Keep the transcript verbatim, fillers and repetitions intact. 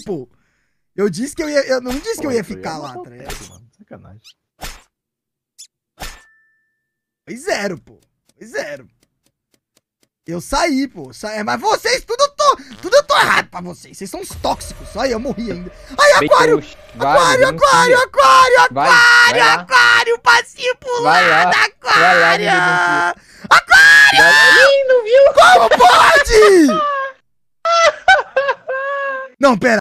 pô. Eu disse que eu ia... Eu não disse pô, que eu ia ficar lá, tá ligado? Sacanagem. Foi zero, pô. Foi zero. Eu saí, pô. Saí. Mas vocês, tudo tô, tudo eu tô errado pra vocês. Vocês são uns tóxicos. Só aí, eu morri ainda. Ai, aquário! Aquário, aquário, aquário, aquário, aquário, passinho pro lado, aquário! Aquário! Ih, não viu? Como pode? Não, pera.